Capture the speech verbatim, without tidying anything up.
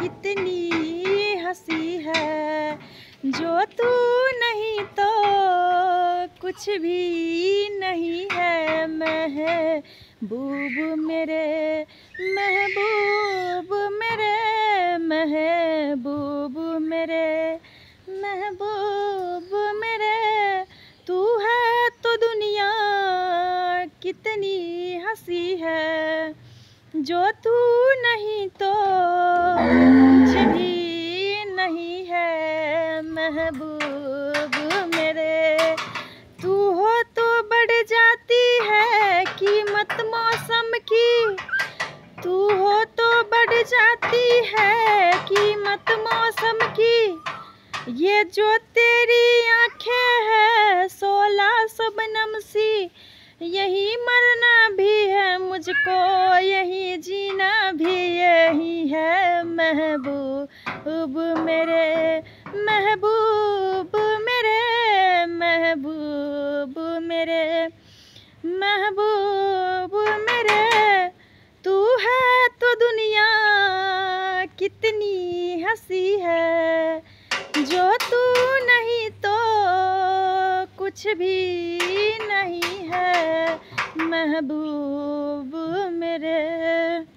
कितनी हंसी है, जो तू नहीं तो कुछ भी नहीं है। महबूब मेरे महबूब मेरे महबूब मेरे महबूब मेरे, तू है तो दुनिया कितनी हंसी है, जो तू नहीं तो कुछ भी नहीं है। महबूब मेरे, तू हो तो बढ़ जाती है कीमत मौसम की, तू हो तो बढ़ जाती है कीमत मौसम की। ये जो तेरी आंखें है सोलह शबनम सी, यही मरना भी है मुझको, यही जीना भी यही है। महबूब मेरे महबूब मेरे महबूब मेरे महबूब मेरे, तू है तो दुनिया कितनी हंसी है, जो तू नहीं तो कुछ भी नहीं है। महबूब मेरे।